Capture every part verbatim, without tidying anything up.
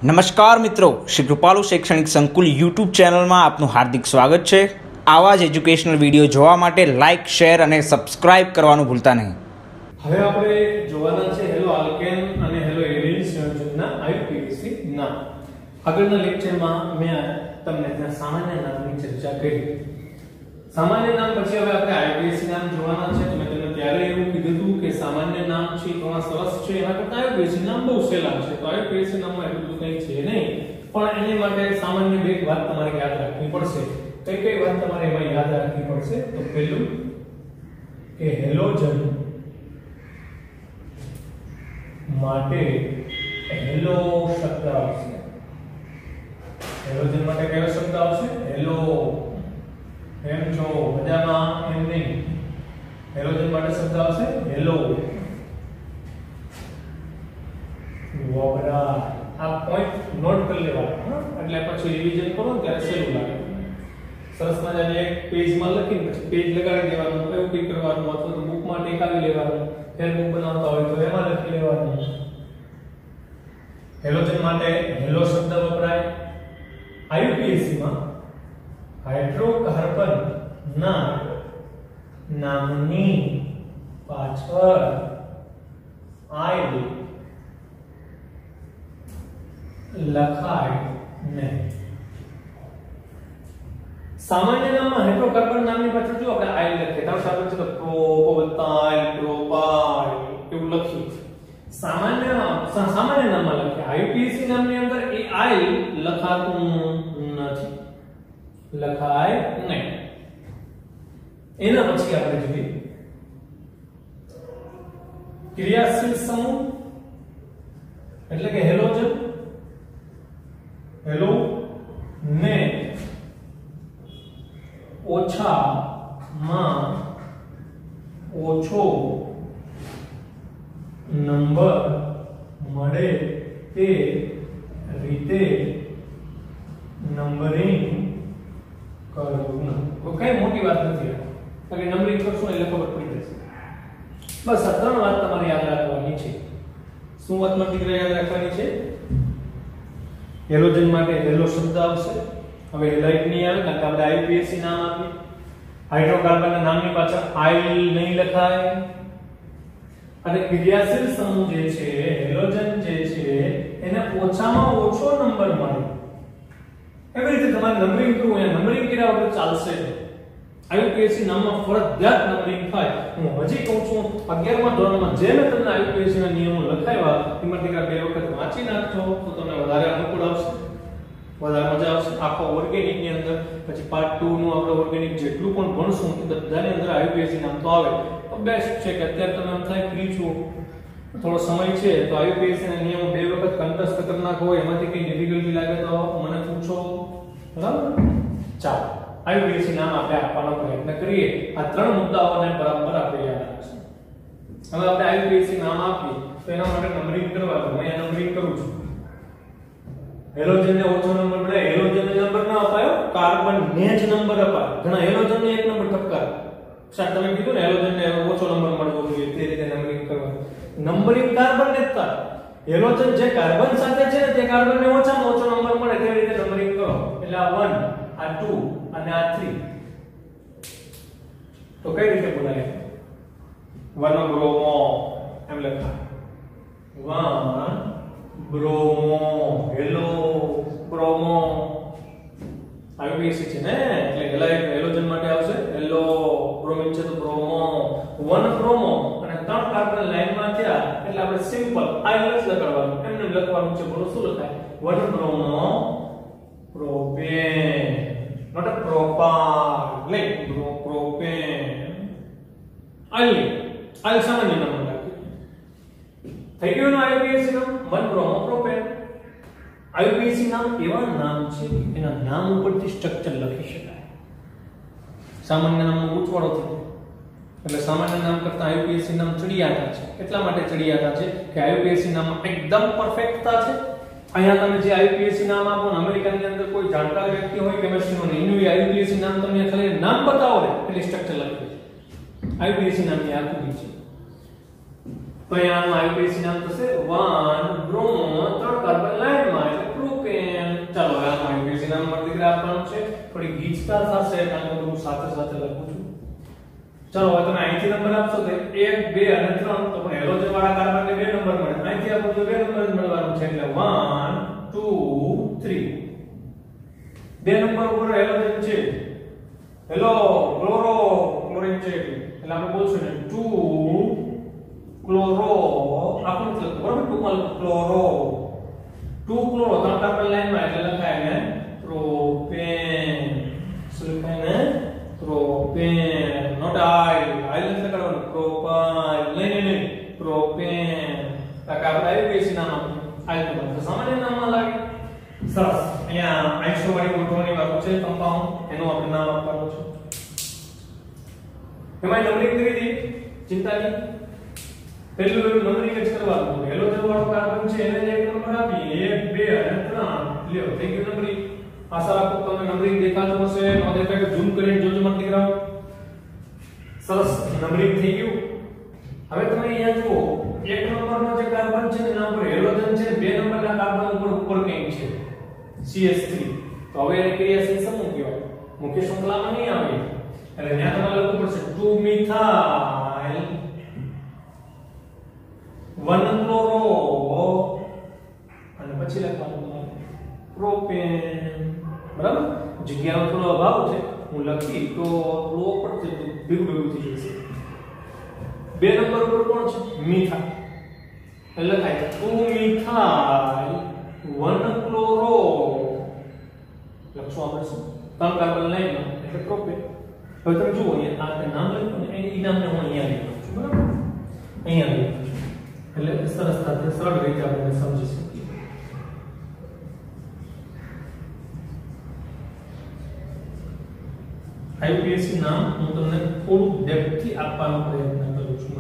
નમસ્કાર મિત્રો, શ્રી કૃપાલુ શૈક્ષણિક સંકુલ યુટ્યુબ ચેનલમાં આપનું હાર્દિક સ્વાગત છે। આવા જ એજ્યુકેશનલ વિડીયો જોવા માટે લાઇક, શેર અને સબસ્ક્રાઇબ કરવાનું ભૂલતા નહીં। હવે આપણે જોવાના છે હેલો આલ્કેન અને હેલો એલ્ડીન સંયોજનના આઈયુપીએસી નામ। આગળના લેક્ચરમાં મેં તમને સામાન્ય નામની ચર્ચા કરી। સામાન્ય નામ પછી હવે આપણે આઈયુપીએસી નામ જોવાના છે। તો મેં તમને ત્યારે એવું કીધું હતું કે સામાન્ય નામ છે ઘણા સરસ છે, એના કરતાં આઈયુપીએસી નામ બહુ સહેલા છે। તો આઈયુપીએસી નામમાં એટલું બધું કંઈ છે નહીં, પણ એની માટે સામાન્ય બે વાત તમારે યાદ રાખવી પડશે। કઈ કઈ વાત તમારે એમાં યાદ રાખવી પડશે? તો પહેલું કે હેલોજન માટે હેલો શબ્દ આવશે। હેલોજન માટે કયો શબ્દ આવશે? હેલો। એમ છો મજામાં? એમ નહીં, હેલોજન માટે શબ્દ આવશે હેલો। વપરાય આ પોઈન્ટ નોટ કરી લેવાના, એટલે પછી રિવિઝન કરો ત્યારે સહેલું લાગે। સરસ મજાની એક પેજમાં લખીને પછી પેજ લગાડી દેવાનું, એવું કંઈ કરવાનું, અથવા તો બુકમાં ટેકાવી લેવાનું, ફેર બુક બનાવતા હોય તો એમાં લખી લેવાનું। હેલોજન માટે હેલો શબ્દ વપરાય। આઈયુપીએસી માં હાઇડ્રોકાર્બન ના નામની પાછળ આઇલ લખાય નહીં। સામાન્ય નામમાં હાઇડ્રોકાર્બન નામની પાછળ જો આપણે આઇલ લખીએ તો આપણે છે તો પ્રોપોવતાઇલ, પ્રોપાઇલ એવું લખીએ। સામાન્ય સામાન્ય નામમાં લખીએ, આઈયુપીએસી નામની અંદર એ આઇલ લખાતું નથી, લખાય નહીં। એના પછી આપણે જોઈએ ક્રિયાશીલ સમૂહ એટલે કે હેલોજન, હેલો ને ઓછા માં ઓછો નંબર મળે તે રીતે નંબરિંગ કરવું। તો કઈ મોટી વાત નથી, કારણ કે નંબરિંગ કરશું એટલે ખબર પડી જશે। બસ આ ત્રણ વાત તમારે યાદ રાખવાની છે। શું વાત માં દીકરા યાદ રાખવાની છે? હેલોજન માટે હેલો શબ્દ આવશે। હવે હેલાઇટ નહીં આવે, કારણ કે આપણે આઈયુપીએસી નામ આપીએ। હાઇડ્રોકાર્બનના નામની પાછળ આઇલ નહીં લખાય, અને ક્રિયાશીલ સમૂહ જે છે હેલોજન જે છે એને ઓછામાં ઓછો નંબર મળે, એવી રીતે તમારે નંબરિંગ કરવું। એ નંબરિંગ કર્યા વગર ચાલશે નહીં। આઈયુપીએસી નામમાં ફરજિયાત નંબરિંગ થાય। હું હજી કહું છું અગિયારમા ધોરણમાં જે મેં તમને આઈયુપીએસી ના નિયમો લખાવ્યા એમાંથી બે વખત વાંચી નાખજો તો તમને વધારે અનુકૂળ આવશે, વધારે મજા આવશે। આખો ઓર્ગેનિક ની અંદર પછી પાર્ટ ટુ નું આપણે ઓર્ગેનિક જેટલું પણ ભણશું એ બધાની અંદર આઈયુપીએસી નામ તો આવે। તો બેસ્ટ છે કે અત્યારે તમે એમ થાય ફ્રી છો, થોડો સમય છે, તો આઈયુપીએસી ના નિયમો બે વખત કંઠસ્થ કરી નાખો। એમાંથી કઈ ડિફિકલ્ટી લાગે તો મને પૂછો, બરાબર? ચાલો આઈયુપીએસી નામ આપણે આપવાનો પ્રયત્ન કરીએ। આ ત્રણ મુદ્દાઓને બરાબર આપણે યાદ રાખશું। હવે આપણે આઈયુપીએસી નામ આપીએ તો એના માટે નંબરિંગ કરવાનું। હું અહીંયા નંબરિંગ કરું છું। હેલોજન ને ઓછો નંબર મળે, હેલોજન ને નંબર ન અપાયો, કાર્બન ને જ નંબર અપાય। ઘણા હેલોજન ને એક નંબર ઠપકાર, સાહેબ તમે કીધું ને હેલોજન ને ઓછો નંબર મળવો જોઈએ, તે રીતે નંબરિંગ કરવાનું। નંબરિંગ કાર્બન ને જ થાય। હેલોજન જે કાર્બન સાથે છે ને તે કાર્બન ને ઓછામાં ઓછો નંબર મળે તે રીતે નંબરિંગ કરો। એટલે આ one, આ two અને આ three તો કઈ રીતે બોલાય? one બ્રોમો એમ લખાય, one bromo, halo bromo. IUPAC છે ને એટલે હેલાઇટ હેલોજન માટે આવશે હેલો, બ્રોમિન છે તો બ્રોમો, one બ્રોમો અને ત્રણ કાર્બન લાઈનમાં થયા એટલે આપણે સિમ્પલ આઈ જ લખવાનું, એમને લખવાનું છે। બોલો શું લખાય? one bromo propane, not a propane, like bro propane। આઈ આઈ સામાન્ય નામ લખી થઈ ગયું ને આઈયુપીએસી નામ one બ્રોમો પ્રોપેન। આઈયુપીએસી નામ એવા નામ છે એના નામ ઉપરથી સ્ટ્રક્ચર લખી શકાય। સામાન્ય નામનો ગૂંચવાડો થાય એટલે સામાન્ય નામ કરતા આઈયુપીએસી નામ ચડિયાતા છે। એટલા માટે ચડિયાતા છે કે આઈયુપીએસી નામમાં એકદમ પરફેક્ટતા છે। અહીંયા તમે જે આઈયુપીએસી નામ આપો ને, અમેરિકાની અંદર કોઈ જાણકાર વ્યક્તિ હોય કેમિસ્ટ્રીનો ને એનું આઈયુપીએસી નામ તમને ખાલી નામ બતાવો ને એટલે સ્ટ્રક્ચર લખી દે। આઈયુપીએસી નામની આકૃતિ છે। તો અહીંયા આઈયુપીએસી નામ થશે one બ્રોમો ત્રણ કાર્બન લાઈનમાં એટલે થોડી ગીચતા થશે કારણ કે હું સાથે સાથે લખું છું. ચલો હવે તમે અહીંથી નંબર આપશો તો એક બે અને ત્રણ તો પણ હેલોજન વાળા કાર્બનને બે નંબર મળે. અહીંથી આપો તો બે નંબર જ મળવાનું છે એટલે એક બે ત્રણ બે નંબર ઉપર હેલોજન છે. હેલો ક્લોરો ક્લોરીન છે એટલે આપણે બોલશું ને ટુ ક્લોરો આપણે લખો બરાબર ટુ માં ક્લોરો ટુ ક્લોરો ત્રણ કાર્બન લાઈનમાં એટલે લખાય ને પ્રોપેન. શું લખાય ને પ્રોપેન નોટ આઈ આઈ લખતા કરવાનું પ્રોપાઇલ નહીં નહીં નહીં પ્રોપેન. તાકે આપણે આઈયુપીએસી નામ આપ્યું આઈ તો સામાન્ય નામમાં લાગે. સરસ અહીંયા આઈસો વાળી ગોઠવણી વાળું છે કમ્પાઉન્ડ એનું આપણે નામ આપવાનું છે. એમાં નંબરિંગ કરી દી ચિંતા નહીં. પહેલું નંબરિંગ જ કરવાનું. હેલોજન વાળો કાર્બન છે એને એક નંબર આપી એક બે અને ત્રણ લ્યો થઈ ગયું નંબરિંગ. આશા રાખું તમને નંબરિંગ દેખાતું હશે. ન દેખાય તો ઝૂમ કરીને જોજો મત દીકરાઓ. સરસ નંબરિંગ થઈ ગયું. હવે તમે અહીંયા જુઓ એક નંબરનો જે કાર્બન છે એના ઉપર હેલોજન છે બે નંબરના કાર્બન ઉપર ઉપર કંઈક છે સી એચ થ્રી. તો હવે એને ક્રિયાશીલ સમૂહ કહેવાય. મુખ્ય શૃંખલામાં નહીં આવે એટલે ત્યાં તમારે લખવું પડશે ટુ મિથાઇલ વન ક્લોરો અને પછી લખવાનું તમારે પ્રોપેન. બરાબર જગ્યાનો થોડો અભાવ છે હું લખી તો લો પડશે ભેગું ભેગું થઈ જશે. બે નંબર ઉપર કોણ છે મિથાઇલ એટલે લખાય ટુ મિથાઇલ વન ક્લોરો લખશું આપણે શું ત્રણ કાર્બન લાઈનમાં એટલે પ્રોપેન. હવે તમે જુઓ અહીંયા આ નામ લખ્યું ને એ નામને હું અહીંયા લખું છું બરાબર અહીંયા લખું છું એટલે સરસ સાથે સરળ રીતે આપણે સમજી શકીએ. આઈયુપીએસી નામ હું તમને થોડું ડેપ્થથી આપવાનો પ્રયત્ન કરું છું.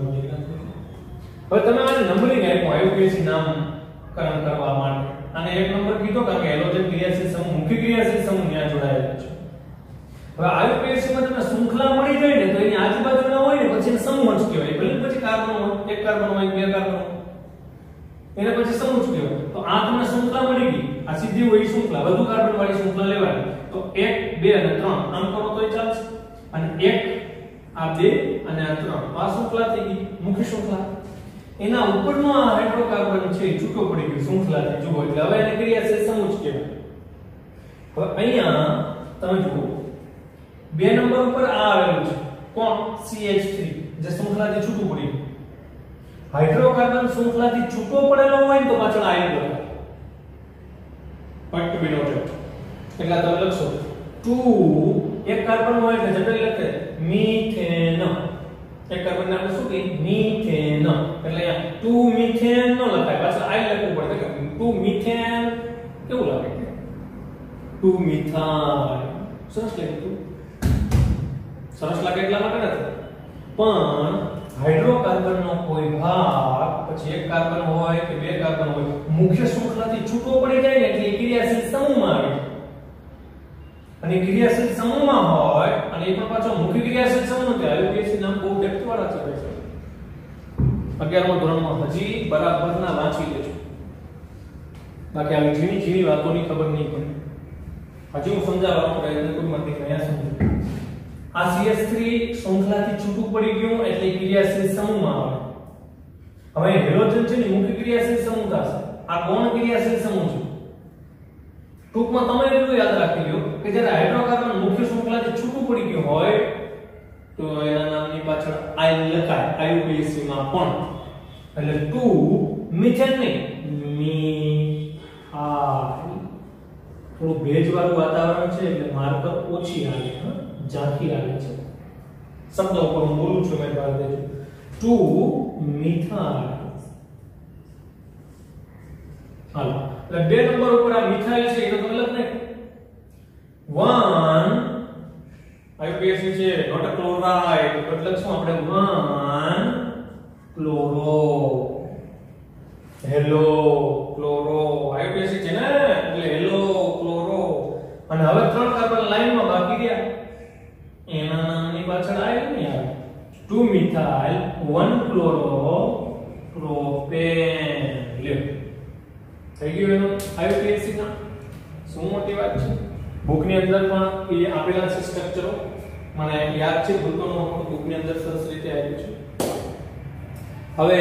હવે તમે આ નંબરિંગ આપ્યું આઈયુપીએસી નામકરણ કરવા માટે અને એક નંબર કીધો કારણ કે હેલોજન ક્રિયાશીલ સમૂહ મુખ્ય ક્રિયાશીલ સમૂહ ત્યાં જોડાયેલો છે. હવે આઈયુપીએસી માં તમને શૃંખલા મળી જાય ને તો એની આજુબાજુ ના હોય ને પછી સમૂહ જ કહેવાય. ભલે પછી કાર્બન હોય એક કાર્બન હોય બે કાર્બન હોય એને પછી સમૂહ જ કહેવાય. તો આ તમને શૃંખલા મળી ગઈ. આ સીધી હોય શૃંખલા વધુ કાર્બન વાળી શૃંખલા લેવાની તો એક બે અને ત્રણ આમ કરો તોય ચાલશે. અને એક આ બે અને આ ત્રણ આ શૃંખલા થઈ ગઈ મુખ્ય શૃંખલા. એના ઉપરનો આ હાઇડ્રોકાર્બન છે છૂટો પડી ગયો શૃંખલાથી જુઓ એટલે હવે એને ક્રિયાશીલ સમૂહ જ કહેવાય. હવે અહીંયા તમે જુઓ બે નંબર ઉપર આ આવેલું છે કોણ સી એચ થ્રી જે શૃંખલાથી છૂટું પડી ગયું. હાઇડ્રોકાર્બન શૃંખલાથી છૂટો પડેલો હોય ને તો પાછળ આયન લખાય પોઈન્ટ ટુ બી નોટેડ. એટલે તમે લખશો ટુ એક કાર્બન હોય એટલે જનરલી લખે મીથેન. એક કાર્બન ને આપણે શું કહીએ મીથેન એટલે અહીંયા ટુ મીથેન નો લખાય પાછળ આઈ લખવું પડે કે ટુ મીથેન કેવું લાગે ટુ મિથાઇલ. સરસ લાગે તું સરસ લાગે એટલા માટે નથી પણ હાઇડ્રોકાર્બન નો કોઈ ભાગ પછી એક કાર્બન હોય કે બે કાર્બન હોય મુખ્ય શૃંખલાથી છૂટો પડી જાય ને એટલે ક્રિયાશીલ સમૂહમાં આવે. અને ક્રિયાશીલ સમૂહમાં હોય અને એ પણ પાછો મુખ્ય ક્રિયાશીલ સમૂહ છે. આઈયુપીએસી નામ બહુ ડેપ્થ વાળા છે ભાઈ. અગિયારમા ધોરણમાં હજી બરાબર ના વાંચી લેજો બાકી આવી ઝીણી ઝીણી વાતોની ખબર નહીં પડે. હજી હું સમજાવવાનો પ્રયત્ન કરું મને કયા સમજો. આ સી એચ થ્રી શૃંખલાથી છૂટું પડી ગયું એટલે ક્રિયાશીલ સમૂહમાં આવે. હવે હેલોજન છે ને મુખ્ય ક્રિયાશીલ સમૂહ થશે. આ કોણ ક્રિયાશીલ સમૂહ છે ટૂંકમાં તમે એટલું યાદ રાખી લો કે જ્યારે હાઇડ્રોકાર્બન મુખ્ય શૃંખલાથી છૂટું પડી ગયું હોય તો એના નામની પાછળ આઈ લખાય આઈયુપીએસી માં પણ. એટલે ટુ મિથેન નહીં મિથાઇલ. થોડું ભેજવાળું વાતાવરણ છે એટલે માર્કર ઓછી આવે ઝાંખી આવે છે. શબ્દ ઉપર હું બોલું છું મેં વાત દેજો ટુ મિથાઇલ. હાલો એટલે બે નંબર ઉપર આ મિથાઇલ છે એટલે તમે લખ નાખ વન આઈયુપીએસી છે નોટ અ ક્લોરાઇડ એટલે લખશું આપણે one chloro. Halo chloro IUPAC છે ને એટલે હેલો ક્લોરો. અને હવે ત્રણ કાર્બન લાઈનમાં બાકી રહ્યા એના નામની પાછળ આયન નહીં આવે two methyl one chloro propane. લ્યો થઈ ગયું એનું આઈયુપીએસી ના શું મોટી વાત છે. બુકની અંદર પણ એ આપેલા છે સ્ટ્રક્ચરો, મને યાદ છે, ભૂલતો ન હોય, બુકની અંદર સરસ રીતે આપ્યું છે. હવે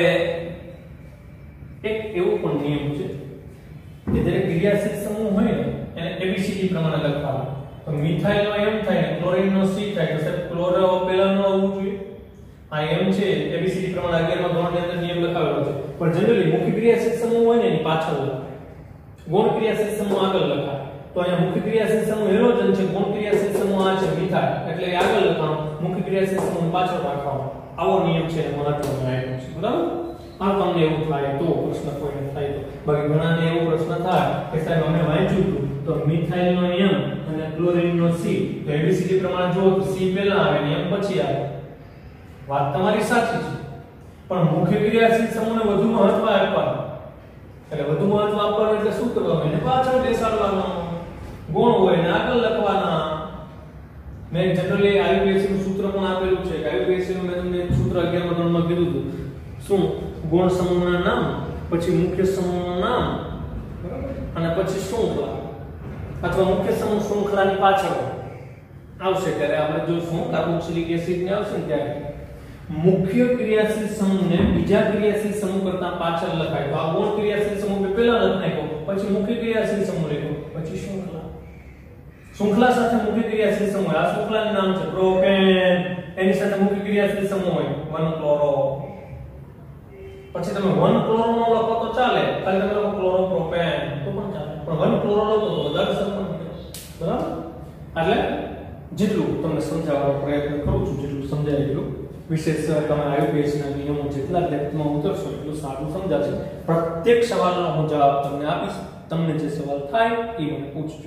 એક એવું પણ નિયમ છે કે જ્યારે ક્રિયાશીલ સમૂહ હોય ને એને એબીસીડી પ્રમાણે લખવાનું. તો મિથાઇલ નો એમ થાય ને ક્લોરીન નો સી થાય, તો સાહેબ ક્લોરો પેલા નો આવવું જોઈએ. આ એમ છે એબીસીડી પ્રમાણે અગિયાર માં ધોરણની અંદર નિયમ લખાવેલો છે. પણ જનરલી મુખ્ય ક્રિયાશીલ સમૂહ હોય ને એની પાછળ લખાય, ગૌણ ક્રિયાશીલ સમૂહ આગળ લખાય. તો અહીંયા મુખ્ય ક્રિયાશીલ સમૂહ હેલોજન છે, ગૌણ ક્રિયાશીલ સમૂહ આ છે મિથાઇલ, એટલે આગળ લખવાનું, મુખ્ય ક્રિયાશીલ સમૂહ પાછળ રાખવાનો. આવો નિયમ છે, મહત્વનો આપ્યો છે. બરાબર? આ તમને એવું થાય તો પ્રશ્ન કોઈને થાય તો, બાકી ઘણાને એવો પ્રશ્ન થાય કે સાહેબ અમે વાંચ્યું હતું તો મિથાઇલ નો એમ અને ક્લોરીન નો સી, તો એબીસીડી પ્રમાણે જો તો સી પહેલા આવે ને એમ પછી આવે. વાત તમારી સાચી છે, પણ મુખ્ય ક્રિયાશીલ સમૂહને વધુ મહત્વ આપવાનું. એટલે વધુ મહત્વ આપવાનું એટલે શું કરવાનું? એને પાછળ બેસાડવાનું, ગુણ હોય ને આગળ લખવાના. મેં જનરલી આયુપીએસસી નું સૂત્ર પણ આપેલું છે કે આયુપીએસસી નું મેં તમને સૂત્ર અગિયાર માં ધોરણમાં કીધું હતું. શું? ગુણ સમૂહના નામ, પછી મુખ્ય સમૂહનું નામ, બરાબર, અને પછી શૃંખલા અથવા મુખ્ય સમૂહ શૃંખલાની પાછળ આવશે ત્યારે આપણે જોશું કાર્બોક્સિલિક એસિડ ને આવશે ને ત્યારે મુખ્ય ક્રિયાશીલ સમૂહને બીજા ક્રિયાશીલ સમૂહ કરતા પાછળ લખાય. તો આ ગુણ ક્રિયાશીલ સમૂહ પહેલા લખ નાખ્યો, પછી મુખ્ય ક્રિયાશીલ સમૂહ લખ્યો, પછી શૃંખલા. શૃંખલા સાથે મુખ્ય ક્રિયાશીલ સમૂહ, આ શૃંખલાનું નામ છે પ્રોપેન, એની સાથે મુખ્ય ક્રિયાશીલ સમૂહ હોય વન ક્લોરો. પછી તમે વન ક્લોરો નો લખો તો ચાલે, ખાલી તમે લખો ક્લોરો પ્રોપેન તો પણ ચાલે, પણ વન ક્લોરો લખો તો વધારે સરળ બને. બરાબર? એટલે જેટલું તમને સમજાવવાનો પ્રયત્ન કરું છું, જેટલું સમજાય એટલું. વિશેષ તમે આયુપીએસસી ના નિયમો જેટલા ડેપ્થમાં ઉતરશો એટલું સારું સમજાશે. પ્રત્યેક સવાલનો હું જવાબ તમને આપીશ, તમને જે સવાલ થાય એ મને પૂછજો.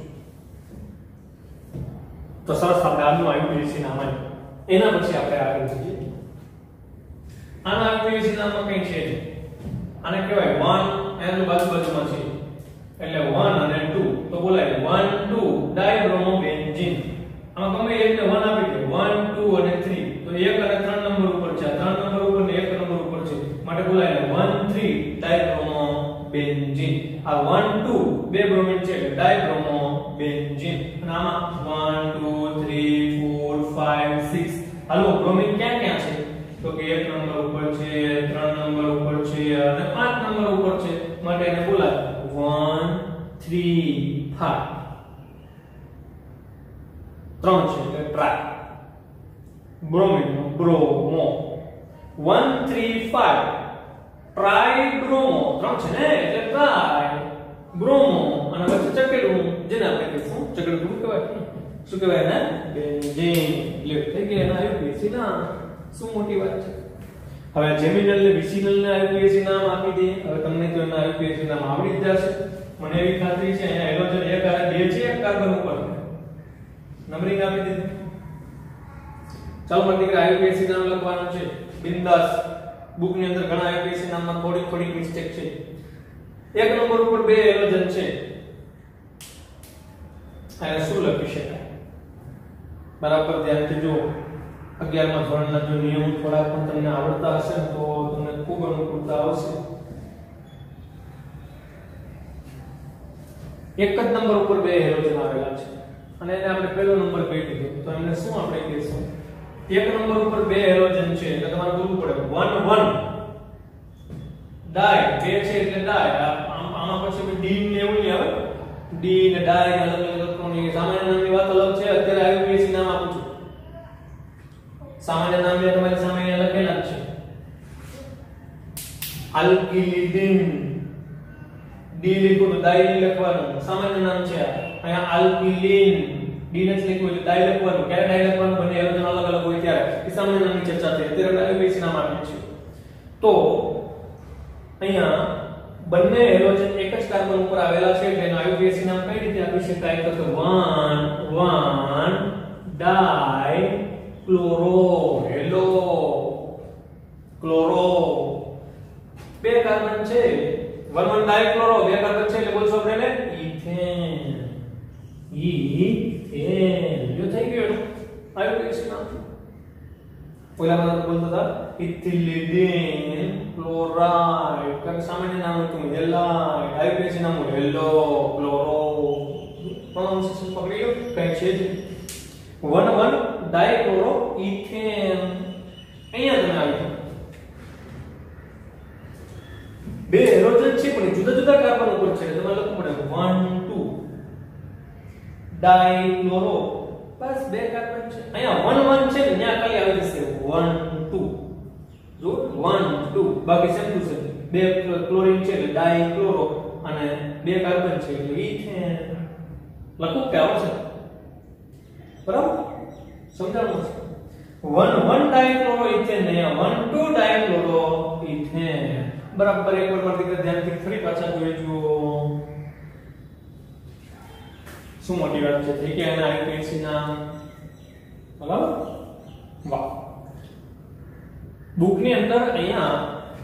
તો સરસ, આપણે આજનું આયુપીએસસી નામ આવ્યું, એના પછી આપણે આગળ જઈએ. આના આયુપીએસસી નામમાં કંઈ છે નહીં. આને કહેવાય વન, એનું બાજુ બાજુમાં છે એટલે વન અને ટુ, તો બોલાય વન ટુ ડાયબ્રોમોબેન્ઝીન. આમાં ગમે એકને વન આપી દો, વન ટુ અને થ્રી, તો એક અને ત્રણ નંબર ઉપર છે, ત્રણ નંબર ઉપર ને એક નંબર ઉપર છે, માટે બોલાય વન થ્રી ડાયબ્રોમોબેન્ઝીન. આ વન ટુ બે બ્રોમિન છે એટલે ડાયબ્રોમોબેન્ઝીન. અને આમાં one two three four five six, halo bromine ક્યાં ક્યાં છે? તો કે એક નંબર ઉપર છે, ત્રણ નંબર ઉપર છે અને પાંચ નંબર ઉપર છે, માટે એને બોલાય વન થ્રી ફાઈવ. ત્રણ છે એટલે tri, bromine bromo. One three five tribromo, ત્રણ છે ને એટલે ટ્રાય બ્રોમો, અને પછી ચકેડું, જેને આપણે કહીશું ચકેડું કહેવાય. શું કહેવાય ને? બેન્ઝીન. લ્યો થઈ ગયા એના આયુપીએસસી ના. શું મોટી વાત છે? હવે જેમિનલ ને વિસિનલ ને આયુપીએસસી નામ આપી દઈએ. હવે તમને તો એના આયુપીએસસી નામ આવડી જ જશે, મને એવી ખાતરી છે. અહીંયા હાઇડ્રોજન એક આ બે છે, એક કાર્બન ઉપર નંબરિંગ આપી દીધું. ચાલો મને દીકરા આયુપીએસસી નામ લખવાનું છે બિંદાસ. બુક ની અંદર ઘણા આયુપીએસસી નામમાં થોડી થોડી મિસ્ટેક છે. એક નંબર ઉપર બે હાઇડ્રોજન છે, આને શું લખી શકાય? બરાબર ધ્યાનથી જુઓ. અગિયાર માં ધોરણના જો નિયમો થોડા પણ તમને આવડતા હશે ને તો તમને ખૂબ અનુકૂળતા આવશે. એક જ નંબર ઉપર બે હાઇડ્રોજન આવેલા છે અને એને આપણે પહેલો નંબર કહી દીધો, તો એમને શું આપણે કહીશું? એક નંબર ઉપર બે હાઇડ્રોજન છે એટલે તમારે બોલવું પડે વન વન ડાય. બે છે એટલે ડાય. આમાં પછી ડી ને એવું નહીં આવે, ડી ને ડાય અલગ અલગ ઇલેક્ટ્રોન. સામાન્ય નામની વાત અલગ છે. અત્યારે આયુપીએસસી નામ આપું છું, સામાન્ય નામ તમારી સામે અહીંયા લખેલા છે. આલ્કિલિડિન, ડી લખ્યું તો ડાઈ લખવાનું, સામાન્ય નામ છે. અહીંયા આલ્કિલિન, ડી ને લખ્યું એટલે ડાઈ લખવાનું. ક્યારે ડાઈ લખવાનું? બંને હાઇડ્રોજન અલગ અલગ હોય ત્યારે. એ સામાન્ય નામની ચર્ચા થઈ. અત્યારે આયુપીએસસી નામ આપીએ છીએ. તો અહીંયા બંને હાઇડ્રોજન એક જ કાર્બન ઉપર આવેલા છે એટલે એનું આયુપીએસસી નામ કઈ રીતે આપી શકાય? તો one one dichloro. Halo chloro. બે કાર્બન છે, વન વન ડાયક્લોરો, બે કાર્બન છે એટલે બોલશો આપણે ઇથેન. ઇથેન જો થઈ ગયું આયુપીએસસી નામ. પહેલા બધા બોલતા હતા ઇથિલિડિન ક્લોરાઇડ, કારણ સામાન્ય નામ હતું હેલાઇડ. આયુપીએસસી નામ હેલો ક્લોરો. પ્રોનાઉન્સિએશન પકડી લો. છે જ વન વન ડાયક્લોરો ઇથેન અહીંયા તમે આવી બે હેલોજન છે પણ જુદા જુદા કાર્બન ઉપર છે તમારે લખવું પડે વન ટુ ડાયક્લોરો બસ બે કાર્બન છે અહીંયા વન વન છે ને ત્યાં ખાલી આવી જશે વન ટુ જો વન ટુ બાકી સેમ ટુ સેમ બે ક્લોરીન છે એટલે ડાયક્લોરો અને બે કાર્બન છે એટલે ઇથેન લખું કે આવશે બરાબર સમજાણું છે વન વન ડાયક્લોરો ઇથેન ને વન ટુ ડાયક્લોરો ઇથેન બરાબર એક વાર વર્તી ધ્યાનથી ફરી પાછા જોઈ જુઓ શું મોટી વાત છે થઈ ગયા એના આઈયુપીએસી ના બરાબર વાહ બુક ની અંદર અહીંયા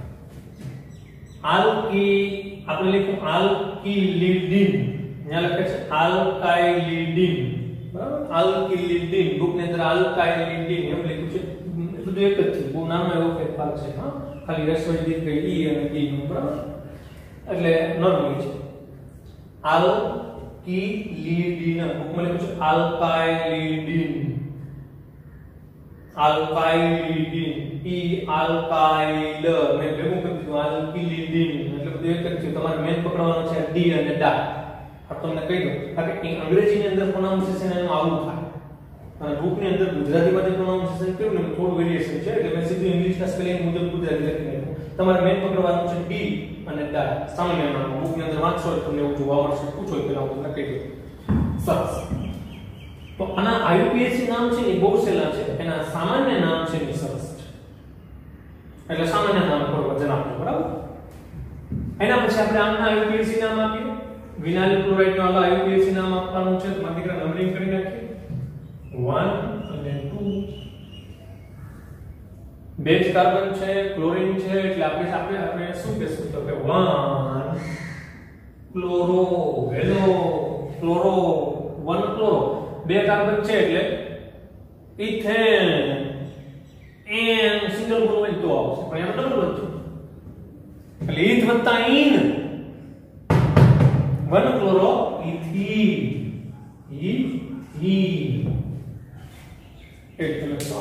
આલ્કી આપણે લખ્યું આલ્કિલિડીન અહીંયા લખે છે આલ્કાઇલિડીન બરાબર આલ્કિલિડીન બુક ની અંદર આલ્કાઇલિડીન એમ લખ્યું છે બધું એક જ છે બહુ નામ એવો ફેરફાર છે હા ખાલી રસોઈ દીધ ગઈ ઈ અને ડી નું બરાબર એટલે નોર્મલ છે આલ્કિલિડીન બુકમાં લખ્યું છે આલ્કાઇલિડીન આલ્કાઇલિડીન ઈ આલ્કાઇલ મેં ભેગું કરી દીધું આલ્કિલિડીન એટલે બધું એક જ છે તમારે મેન પકડવાનો છે ડી અને ડા આ તમને કહી દઉં કારણ કે અંગ્રેજીની અંદર પ્રોનાઉન્સિએશન એનું આવું થાય અને બુક ની અંદર ગુજરાતીમાં જે પ્રોનાઉન્સિએશન કેવું ને થોડું વેરીએશન છે એટલે મેં સીધું ઇંગ્લિશના સ્પેલિંગ મુજબ ગુજરાતી લખી નાખ્યું તમારે મેન પકડવાનું છે ડી અને ડા સામાન્ય નામ બુક ની અંદર વાંચશો એટલે તમને એવું જોવા મળશે પૂછો પેલા હું તમને કહી દઉં સરસ તો આના આઈયુપીએસી નામ છે એ બહુ સહેલા છે એના સામાન્ય નામ છે એ સરસ છે એટલે સામાન્ય નામ પર વજન આપવું બરાબર એના પછી આપણે આમના આઈયુપીએસી નામ આપીએ વિનાઇલ ક્લોરાઇડ નો આઈયુપીએસી નામ આપવાનું છે તો મારી દીકરા નંબરિંગ કરી નાખીએ વન અને ટુ બે જ કાર્બન છે ક્લોરીન છે એટલે આપણે આપણે આપણે શું કહેશું તો કે one chloro halo chloro one chloro બે કાર્બન છે એટલે ઇથેન એન સિંગલ બોન્ડ હોય તો આવશે પણ એમાં ડબલ બોન્ડ છે એટલે ઇથ વત્તા ene one chloro ethene ethene એટલે લખો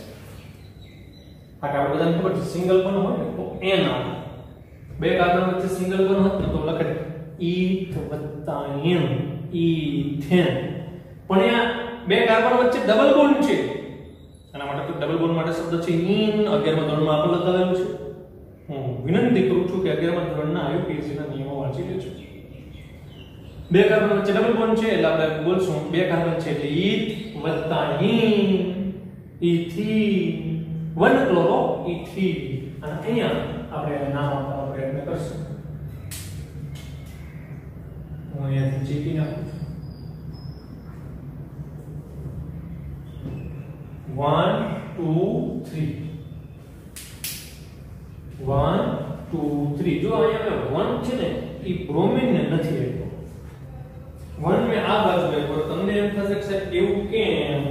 આ આપણે બધાને ખબર છે સિંગલ બોન્ડ હોય ને તો એન આવે બે કાર્બન વચ્ચે સિંગલ બોન્ડ હોય તો લખે ઇથ વત્તા એન ઇથેન પણ અહીંયા બે કાર્બન વચ્ચે ડબલ બોન્ડ છે આના માટે તો ડબલ બોન્ડ માટે શબ્દ છે ઇન અગિયારમા ધોરણમાં આપણે લખાવેલું છે હું વિનંતી કરું છું કે અગિયારમા ધોરણના આઈયુપીએસી ના નિયમો વાંચી લેજો બે કાર્બન વચ્ચે ડબલ બોન્ડ છે એટલે આપણે બોલશું બે કાર્બન છે એટલે ઇથ વત્તા ene ethene one chloro ethene અને અહીંયા આપણે નામ આપવાનો પ્રયત્ન કરશું હું અહીંયાથી ચીકી નાખું one two three one two three જો અહીંયા one છે ને એ બ્રોમિન ને નથી આપ્યો one મે આ બાજુ આપ્યો તમને એમ થશે કે સાહેબ એવું કેમ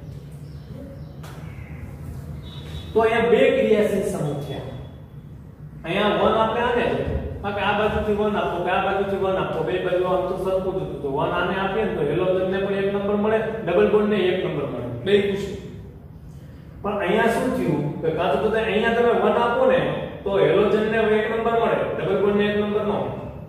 તો અહીંયા બે ક્રિયાશીલ સમૂહ છે અહીંયા one આપણે આને કે આ બાજુથી one આપો કે આ બાજુથી one આપો બે બાજુ આમ તો સરખું જ હતું તો one આને આપીએ ને તો હેલોજન ને પણ એક નંબર મળે ડબલ બોન્ડ ને એક નંબર મળે બે ખુશી પણ અહીંયા શું થયું કે કાં તો બધા અહીંયા તમે one આપો ને તો હેલોજન ને એક નંબર મળે ડબલ બોન્ડ ને એક નંબર ન મળે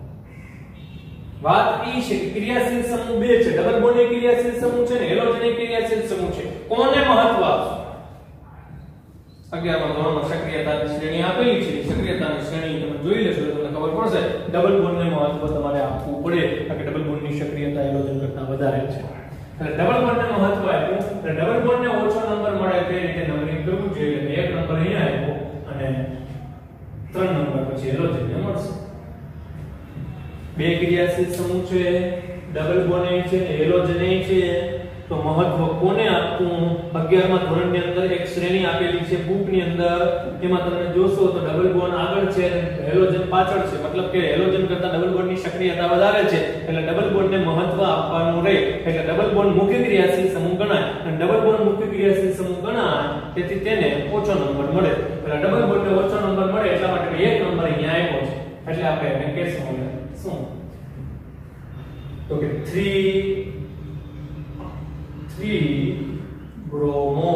વાત ઈ છે કે ક્રિયાશીલ સમૂહ બે છે ડબલ બોન્ડ એ ક્રિયાશીલ સમૂહ છે ને હેલોજન એ ક્રિયાશીલ સમૂહ છે કોને મહત્વ આપશો અગિયારમા ધોરણમાં સક્રિયતાની શ્રેણી આપેલી છે સક્રિયતાની શ્રેણી તમે જોઈ લેશો તો તમને ખબર પડશે ડબલ બોન્ડ ને મહત્વ તમારે આપવું પડે કારણ કે ડબલ બોન્ડ ની સક્રિયતા હેલોજન કરતા વધારે છે એટલે ડબલ બોન્ડ ને મહત્વ આપ્યું એટલે ડબલ બોન્ડ ને ઓછો નંબર મળે તે રીતે નંબરિંગ કરવું જોઈએ એટલે એક નંબર અહીંયા આપ્યો અને ત્રણ નંબર પછી હેલોજન ને મળશે બે ક્રિયાશીલ સમૂહ છે ડબલ બોન્ડ એ છે હેલોજન એ છે તો મહત્વ કોને આપવું અગિયારમા ધોરણની અંદર એક શ્રેણી આપેલી છે બુક ની અંદર એમાં તમે જોશો તો ડબલ બોન્ડ આગળ છે હેલોજન પાછળ છે મતલબ કે હેલોજન કરતા ડબલ બોન્ડ ની સક્રિયતા વધારે છે એટલે ડબલ બોન્ડ ને મહત્વ આપવાનું રહે એટલે ડબલ બોન્ડ મુખ્ય ક્રિયાશીલ સમૂહ ગણાય અને ડબલ બોન્ડ મુખ્ય ક્રિયાશીલ સમૂહ ગણાય તેથી તેને ઓછો નંબર મળે એટલે ડબલ બોન્ડ ને ઓછો નંબર મળે એટલા માટે એક નંબર અહીંયા આવ્યો છે એટલે આપણે એને કહેશું શું તો કે three three bromo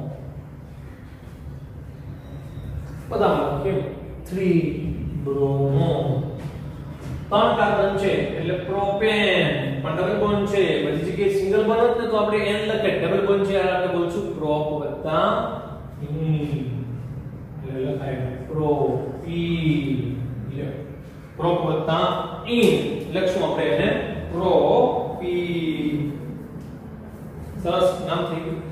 બધામાં કેમ three bromo ત્રણ કાર્બન છે એટલે પ્રોપેન પણ ડબલ બોન્ડ છે બધી જગ્યાએ સિંગલ બોન્ડ હોત ને તો આપણે n લખે ડબલ બોન્ડ છે આપણે બોલશું પ્રોપ વત્તા ઈ એટલે લખાય પ્રોપી પ્રોપ વત્તા ઈ લખશું આપણે એને પ્રોપી સરસ નામ થઈ ગયું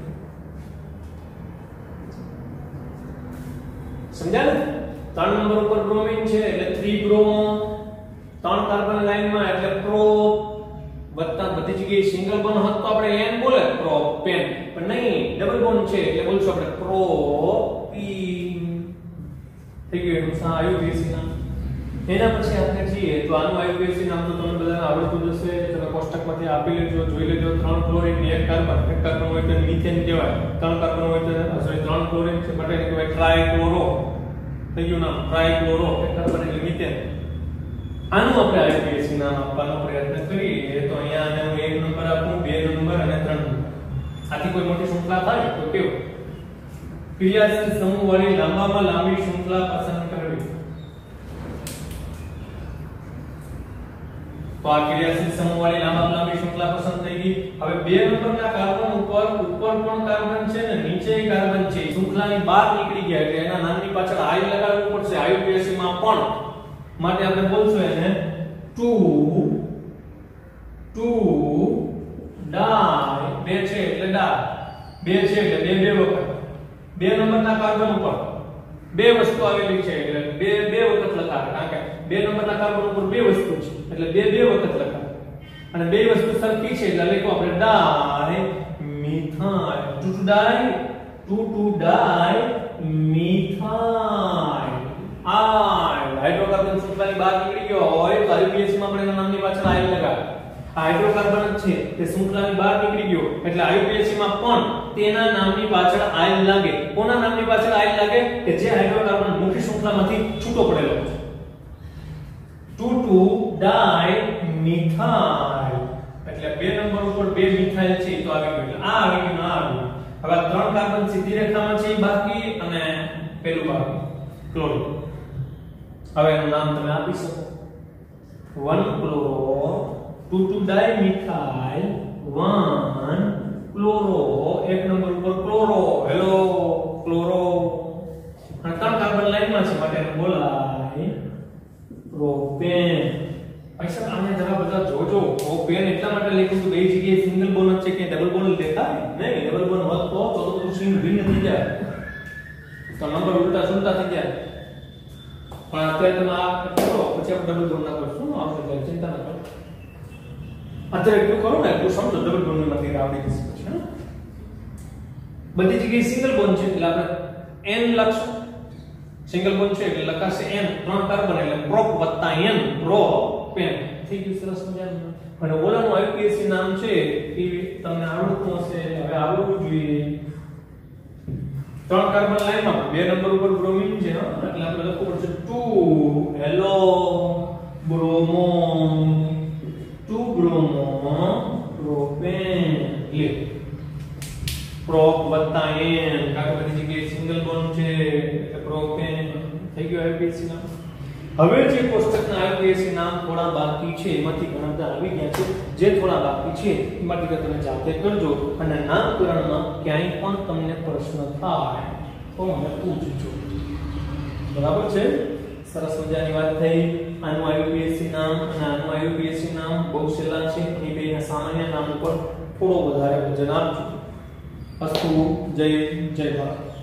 સમજાય ને ત્રણ નંબર ઉપર બ્રોમિન છે એટલે three bromo ત્રણ કાર્બન લાઈનમાં એટલે પ્રો વત્તા બધી જગ્યાએ સિંગલ બોન્ડ હોત તો આપણે n બોલે પ્રોપેન પણ નહીં ડબલ બોન્ડ છે એટલે બોલશું આપણે પ્રોપીન થઈ ગયું એનું સા આયુપીએસી નામ એના પછી આપણે જોઈએ તો આનું આયુપીએસી નામ તો તમને બધાને આવડતું જ હશે તમે કોષ્ટકમાંથી આપી લેજો જોઈ લેજો ત્રણ ક્લોરીન ને એક કાર્બન એક કાર્બન હોય તો મિથેન કહેવાય ત્રણ કાર્બન હોય તો સોરી ત્રણ ક્લોરીન છે માટે કહેવાય ટ્રાઇક્લોરો થઈ ગયું નામ ટ્રાઇક્લોરો એક કાર્બન એટલે મિથેન આનું આપણે આઈયુપીએસી નામ આપવાનો પ્રયત્ન કરીએ તો અહીંયા આને હું એક નંબર આપું બે નંબર અને ત્રણ નંબર આથી કોઈ મોટી શૃંખલા થાય તો કેવું ક્રિયાશીલ સમૂહ વાળી લાંબામાં લાંબી શૃંખલા પસંદ કરવી તો આ ક્રિયાશીલ સમૂહ વાળી લાંબામાં લાંબી શૃંખલા પસંદ થઈ ગઈ હવે બે નંબરના કાર્બન ઉપર ઉપર પણ કાર્બન છે ને નીચે કાર્બન છે શૃંખલાની બહાર નીકળી ગયા એટલે એના નામની પાછળ આઈ લગાડવું પડશે આઈયુપીએસી માં પણ માટે આપણે બોલશું એને two two ડાઈ બે છે એટલે ડા બે છે એટલે બે બે વખત બે નંબરના કાર્બન ઉપર બે વસ્તુ આવેલી છે એટલે બે બે વખત લખાય કારણ કે બે નંબરના કાર્બન ઉપર બે વસ્તુ છે એટલે બે બે વખત લખાય અને બે વસ્તુ સરખી છે એટલે લખો આપણે dimethyl two two di two two dimethyl આઈ હાઇડ્રોકાર્બન શૃંખલાની બહાર નીકળી ગયો હોય તો આઈયુપીએસી માં આપણે એના નામની પાછળ આઈ લગાવ હાઇડ્રોકાર્બન છે તે શૃંખલાની બહાર નીકળી ગયો એટલે આઈયુપીએસી માં પણ તેના નામની પાછળ આઈ લાગે કોના નામની પાછળ આઈ લાગે કે જે હાઇડ્રોકાર્બન મુખ્ય શૃંખલામાંથી છૂટો પડેલો છે two two ડાઈ મિથાઇલ એટલે બે નંબર ઉપર બે મિથાઇલ છે તો આવી ગયું એટલે આ આવી ગયું આ આવી હવે ત્રણ કાર્બન સીધી રેખામાં છે બાકી અને પેલું બાકી ક્લોરીન હવે એનું નામ તમે આપી શકો one chloro two two dimethyl one chloro એક નંબર ઉપર ક્લોરો હેલો ક્લોરો અને ત્રણ કાર્બન લાઈનમાં છે માટે એને બોલાય પ્રોપેન પૈસા આને જરા બધા જોજો પ્રોપેન એટલા માટે લખ્યું કે બે જગ્યાએ સિંગલ બોન્ડ છે કે ડબલ બોન્ડ દેખાય નહીં ડબલ બોન્ડ હોત તો તો તો સીન ભિન્ન થઈ જાય તો નંબર ઉલટા સુલટા થઈ જાય પણ અત્યારે તમે આ કરો પછી આપણે ડબલ બોન્ડ ના કરશું આવશે એટલે ચિંતા ન કરો અત્યારે એટલું કરો ને એટલું સમજો ડબલ બોન્ડ માંથી આવડી જશે પછી બધી જગ્યાએ સિંગલ બોન્ડ છે એટલે આપણે n લખશું સિંગલ બોન્ડ છે એટલે લખાશે n ત્રણ કાર્બન એટલે પ્રોપ વત્તા n પ્રોપેન થઈ ગયું સરસ મજાનું અને ઓલાનું આઈયુપીએસી નામ છે એ તમને આવડતું હશે હવે આવડવું જોઈએ ત્રણ કાર્બન લાઈનમાં બે નંબર ઉપર બ્રોમિન છે એટલે આપણે લખવું પડશે two halo bromo two bromo propane લે પ્રોપ વત્તા n કારણ કે બધી જગ્યાએ સિંગલ બોન્ડ છે એટલે પ્રોપેન થઈ ગયું આઈયુપીએસી નામ હવે જે કોષ્ટકના આઈયુપીએસી નામ થોડા બાકી છે એમાંથી ઘણા બધા આવી ગયા છે જે થોડા બાકી છે એમાંથી તમે જાતે કરજો અને નામકરણમાં ક્યાંય પણ તમને પ્રશ્ન થાય તો મને પૂછજો બરાબર છે સરસ મજાની વાત થઈ આનું આઈયુપીએસી નામ અને આનું આઈયુપીએસી નામ બહુ સહેલા છે એ બેના સામાન્ય નામ ઉપર થોડો વધારે વજન આપજો અસ્તુ જય જય ભારત.